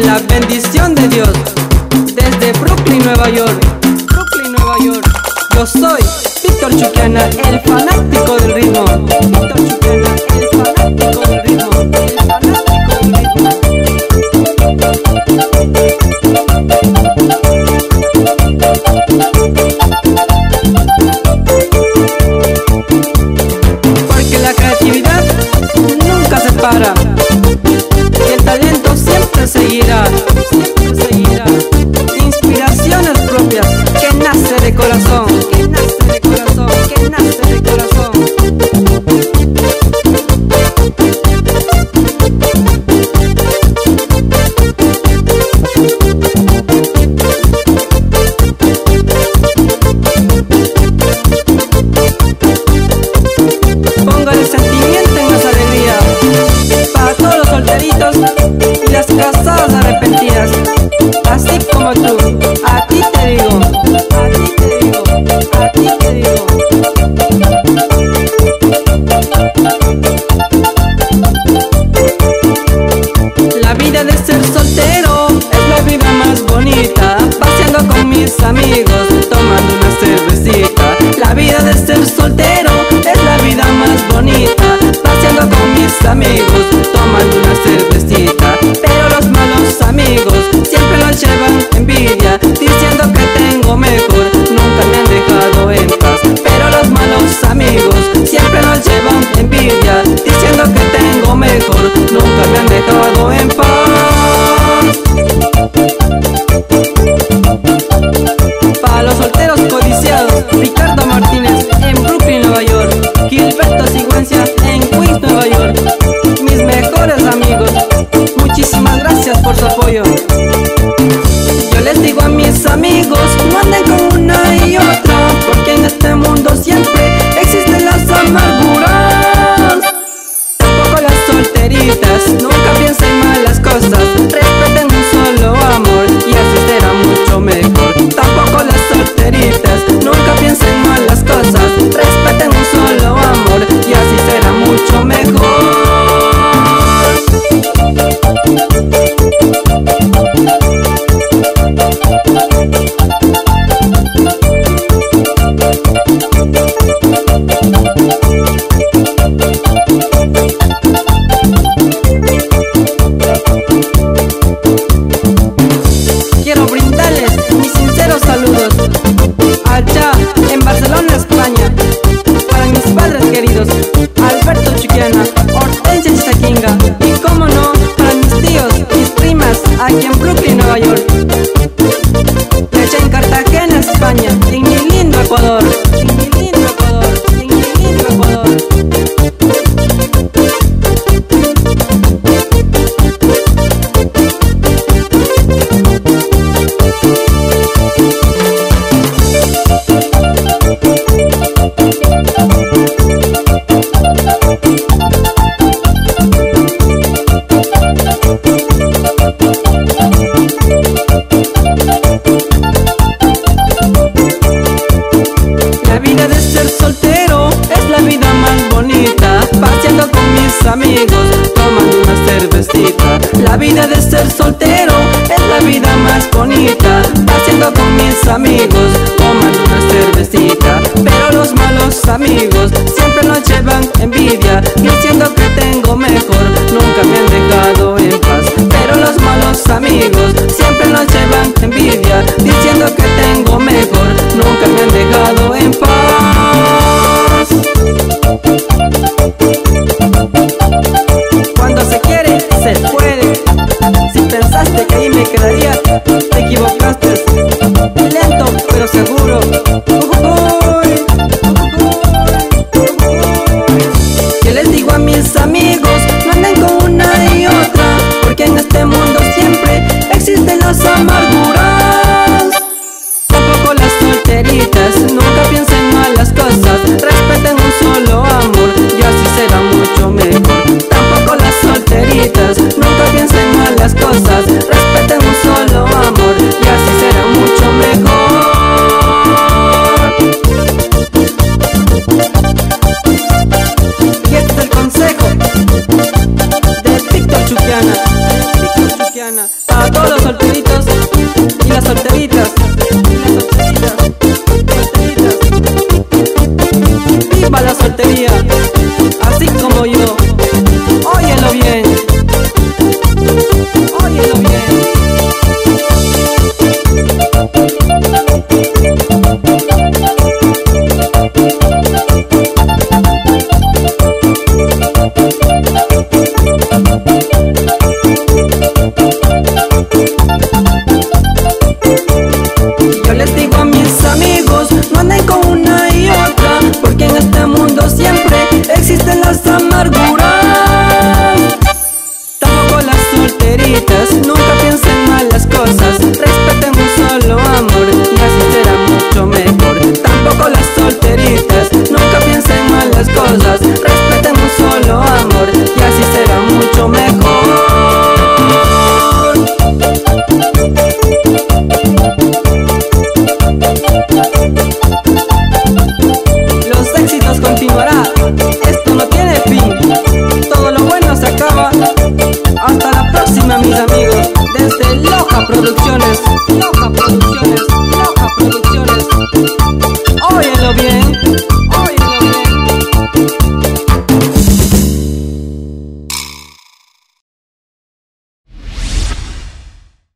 la bendición de Dios. Desde Brooklyn, Nueva York. Brooklyn, Nueva York. Yo soy Víctor Chuquiana, el fanático del ritmo. Víctor Chuquiana, el fanático del ritmo. El fanático del ritmo. Porque la creatividad nunca se para. Y el talento siempre seguirá. Siempre seguirá. Inspiraciones propias que nace de corazón. Que nace de corazón. Que nace de corazón. Póngale sentimiento en las alegrías para todos los solteritos y las casadas arrepentidas, así como tú. A ti te digo, a ti te digo, a ti te digo. La vida de ser soltero es la vida más bonita, paseando con mis amigos, tomando una cervecita. La vida de ser soltero es la vida más bonita, paseando con mis amigos, tomando una cervecita. Pero los malos amigos siempre nos llevan envidia, diciendo que tengo mejor, nunca me han dejado en paz. Pero los malos amigos siempre nos llevan envidia, diciendo que tengo mejor, nunca me han dejado en paz. Para los solteros codiciados, Ricardo Martínez en Brooklyn, Nueva York. Gilberto Sigüencia en Queens, Nueva York. Mis mejores amigos, muchísimas gracias por su apoyo. Yo les digo a mis amigos, no anden con una y otra, porque en este mundo siempre existen las amarguras. Tampoco las solteritas, nunca piensen malas cosas, respeten un solo amor y así será mucho mejor. Tampoco las solteritas, nunca piensen malas cosas, respeten un solo amor y así será mucho mejor. Quiero brindarles mis sinceros saludos allá en Barcelona, España, para mis padres queridos, Alberto Chuquiana, Hortensia Chaquinga, y como no, para mis tíos, mis primas, aquí en Brooklyn, Nueva York, y allá en Cartagena, España, en mi lindo Ecuador, en mi lindo Ecuador, en mi lindo Ecuador. La vida de ser soltero es la vida más bonita, paseando con mis amigos, tomando una cervecita. La vida de ser soltero es la vida más bonita, paseando con mis amigos, tomando una cervecita. Pero los malos amigos siempre nos llevan envidia, diciendo que tengo mejor, nunca me han dejado en paz. Pero los malos amigos siempre nos llevan envidia, diciendo que tengo mejor, nunca me han dejado en paz. Cuando se quiere, se puede. Si pensaste que ahí me quedaría, te equivocaste. Lento pero seguro. Yo les digo a mis amigos, no anden con una y otra, porque en este mundo siempre existen las amarguras. Tampoco las solteritas, nunca piensen malas cosas, respeten un solo amor y así será mucho mejor. Tampoco las solteritas, nunca piensen malas cosas, respeten un solo amor y así será mucho mejor. Y este es el consejo de Víctor Chuquiana, a todos Yo les digo a mis amigos, no anden con una y otra, porque en este mundo siempre existen las amarguras. Tampoco las solteritas, nunca piensen mal las cosas, respeten un solo amor y así será mucho mejor. Tampoco las solteritas, nunca piensen mal las cosas, respeten un solo amor y así será mucho mejor. Los éxitos continuarán, esto no tiene fin, todo lo bueno se acaba. Hasta la próxima mis amigos, desde Loja Producciones.